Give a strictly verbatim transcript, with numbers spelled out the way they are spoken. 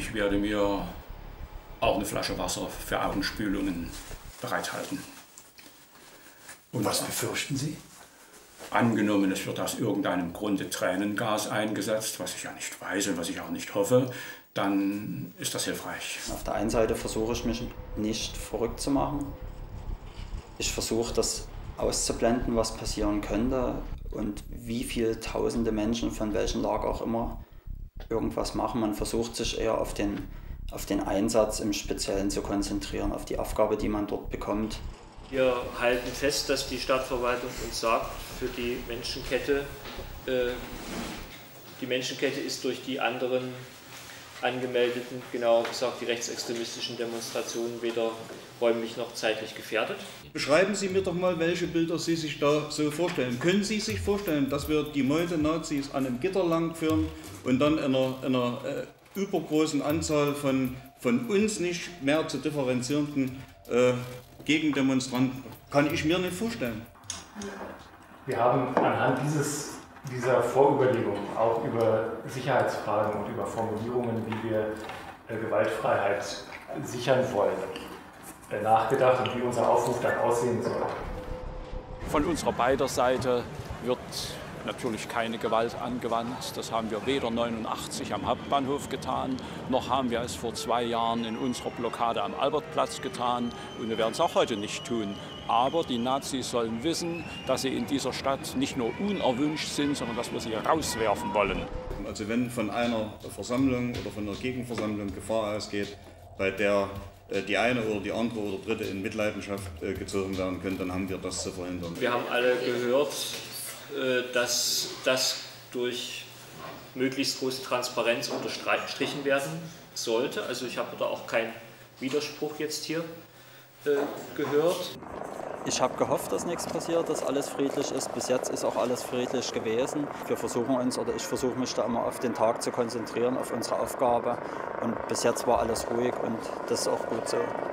Ich werde mir auch eine Flasche Wasser für Augenspülungen bereithalten. Und was befürchten Sie? Angenommen, es wird aus irgendeinem Grunde Tränengas eingesetzt, was ich ja nicht weiß und was ich auch nicht hoffe, dann ist das hilfreich. Auf der einen Seite versuche ich mich nicht verrückt zu machen. Ich versuche das auszublenden, was passieren könnte und wie viele tausende Menschen von welchem Lager auch immer irgendwas machen. Man versucht sich eher auf den, auf den Einsatz im Speziellen zu konzentrieren, auf die Aufgabe, die man dort bekommt. Wir halten fest, dass die Stadtverwaltung uns sagt, für die Menschenkette, äh, die Menschenkette ist durch die anderen angemeldeten, genauer gesagt die rechtsextremistischen Demonstrationen, weder räumlich noch zeitlich gefährdet. Beschreiben Sie mir doch mal, welche Bilder Sie sich da so vorstellen. Können Sie sich vorstellen, dass wir die Meute-Nazis an einem Gitter langführen und dann in einer, einer äh, übergroßen Anzahl von, von uns nicht mehr zu differenzierenden äh, Gegendemonstranten? Kann ich mir nicht vorstellen. Wir haben anhand dieses, dieser Vorüberlegung auch über Sicherheitsfragen und über Formulierungen, wie wir äh, Gewaltfreiheit sichern wollen, äh, nachgedacht und wie unser Aufruf dann aussehen soll. Von unserer beider Seite wird natürlich keine Gewalt angewandt. Das haben wir weder neunundachtzig am Hauptbahnhof getan, noch haben wir es vor zwei Jahren in unserer Blockade am Albertplatz getan. Und wir werden es auch heute nicht tun. Aber die Nazis sollen wissen, dass sie in dieser Stadt nicht nur unerwünscht sind, sondern dass wir sie rauswerfen wollen. Also wenn von einer Versammlung oder von einer Gegenversammlung Gefahr ausgeht, bei der die eine oder die andere oder dritte in Mitleidenschaft gezogen werden können, dann haben wir das zu verhindern. Wir haben alle gehört, dass das durch möglichst große Transparenz unterstrichen werden sollte. Also ich habe da auch keinen Widerspruch jetzt hier äh, gehört. Ich habe gehofft, dass nichts passiert, dass alles friedlich ist. Bis jetzt ist auch alles friedlich gewesen. Wir versuchen uns, oder ich versuche mich da immer auf den Tag zu konzentrieren, auf unsere Aufgabe. Und bis jetzt war alles ruhig und das ist auch gut so.